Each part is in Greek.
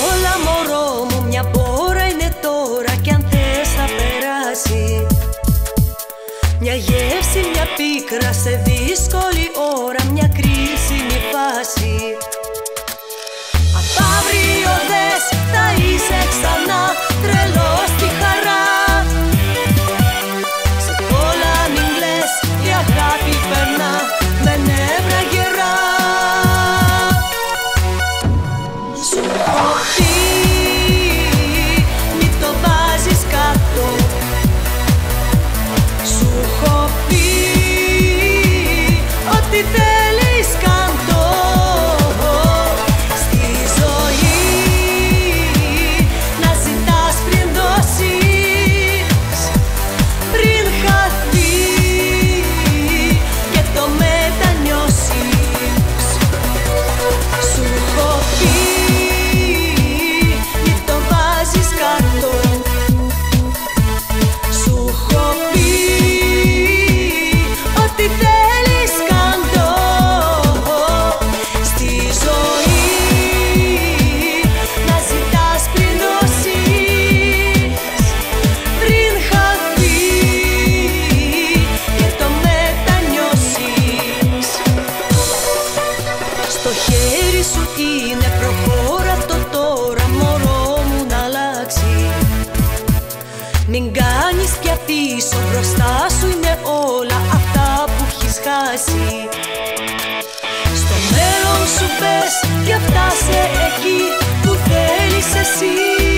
όλα μωρό μου, μια μπόρα είναι τώρα κι αν θες θα περάσει. Μια γεύση, μια πίκρα σε δύσκολη ώρα, μια κρίσιμη φάση. Απ' αύριο δες θα είσαι ξανά τρελός στη χαρά. Σε κόλλα μην κλαις, η αγάπη περνά με νεύρα γερά. Σου έχω πει μη το βάζεις κάτω. Σου έχω πει ό,τι θέλεις κάντο. Στη ζωή να ζητάς πριν δώσεις, πριν χαθεί και το μετανιώσεις. Σου έχω πει μη το βάζεις κάτω. Σου έχω πει ό,τι θέλεις κάντο. Στη ζωή να ζητάς πριν δώσεις, πριν χαθεί και το μετανιώσεις. Στο χέρι σου είναι, προχώρα το τώρα μωρό μου να αλλάξει. Μην κάνεις πια πίσω, μπροστά σου είναι όλα αυτά που έχεις χάσει. Στο μέλλον σου πες και φτάσε εκεί που θέλεις εσύ.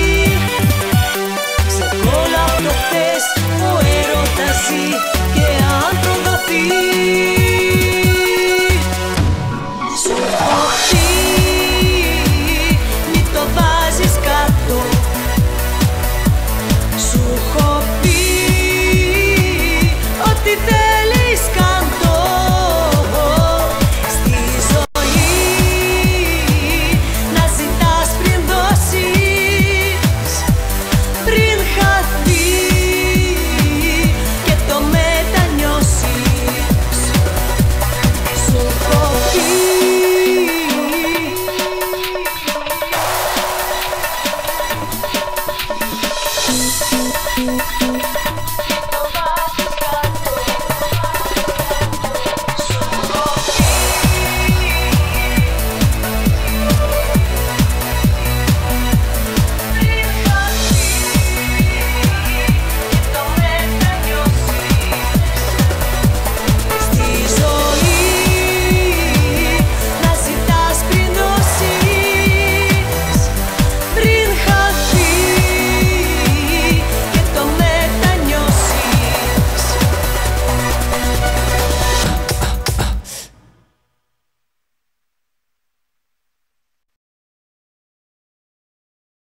Σε κόλλα το χθες ο έρωτας ζει και αν προδοθεί. Σου έχω πει μη το βάζεις κάτω. Σου έχω πει ό,τι θέλεις κάντο. Στη ζωή να ζητάς πριν δώσεις, πριν χαθεί και το μετανιώσεις. Σου έχω πει. Thank you.